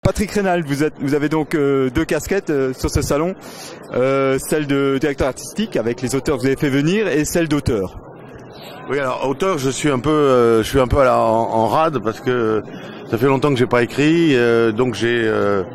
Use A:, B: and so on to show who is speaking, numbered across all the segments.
A: Patrick Reynald, vous avez donc deux casquettes sur ce salon, celle de directeur artistique avec les auteurs que vous avez fait venir et celle d'auteur.
B: Oui, alors auteur, je suis un peu en rade parce que ça fait longtemps que j'ai pas écrit, donc j'ai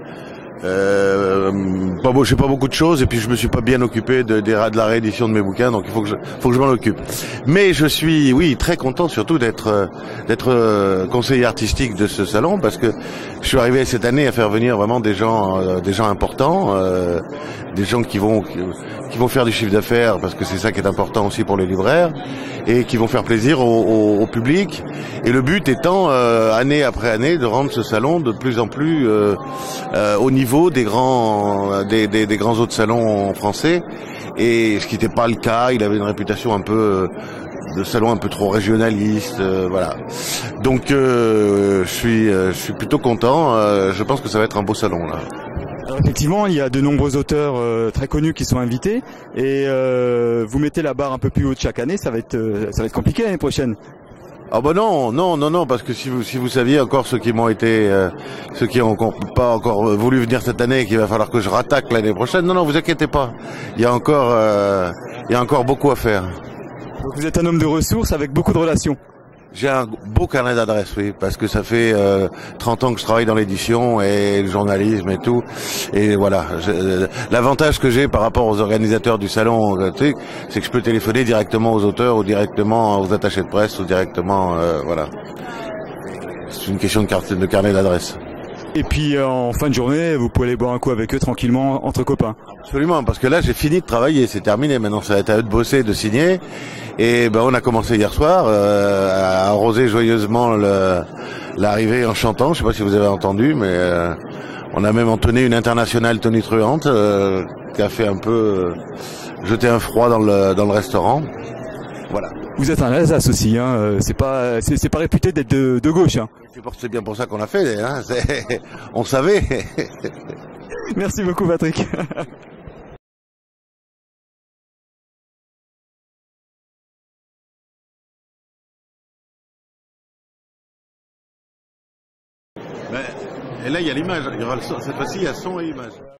B: pas beaucoup de choses et puis je me suis pas bien occupé de la réédition de mes bouquins, donc il faut que je m'en occupe. Mais je suis, oui, très content surtout d'être conseiller artistique de ce salon parce que je suis arrivé cette année à faire venir vraiment des gens importants, des gens qui vont faire du chiffre d'affaires parce que c'est ça qui est important aussi pour les libraires et qui vont faire plaisir au public. Et le but étant année après année de rendre ce salon de plus en plus au niveau des grands autres salons français, et ce qui n'était pas le cas. Il avait une réputation un peu de salon un peu trop régionaliste, voilà. Donc je suis plutôt content. Je pense que ça va être un beau salon là.
A: Alors, effectivement, il y a de nombreux auteurs très connus qui sont invités et vous mettez la barre un peu plus haute chaque année. Ça va être compliqué l'année prochaine.
B: Ah bah non, parce que si vous saviez encore ceux qui ont pas encore voulu venir cette année et qu'il va falloir que je rattaque l'année prochaine, non, vous inquiétez pas. Il y a encore beaucoup à faire.
A: Donc vous êtes un homme de ressources avec beaucoup de relations.
B: J'ai un beau carnet d'adresses, oui, parce que ça fait 30 ans que je travaille dans l'édition et le journalisme et tout. Et voilà, l'avantage que j'ai par rapport aux organisateurs du salon, c'est que je peux téléphoner directement aux auteurs ou directement aux attachés de presse ou directement, voilà. C'est une question de carnet d'adresses.
A: Et puis en fin de journée, vous pouvez aller boire un coup avec eux tranquillement entre copains.
B: Absolument, parce que là j'ai fini de travailler, c'est terminé. Maintenant ça va être à eux de bosser, de signer. Et ben on a commencé hier soir à arroser joyeusement l'arrivée en chantant. Je sais pas si vous avez entendu, mais on a même entonné une internationale tonitruante qui a fait un peu jeter un froid dans le restaurant. Voilà.
A: Vous êtes un Alsace aussi, hein. C'est pas réputé d'être de gauche, hein.
B: C'est bien pour ça qu'on l'a fait, hein. On savait.
A: Merci beaucoup, Patrick.
B: Et là, il y a l'image. Cette fois-ci, il y a son et image.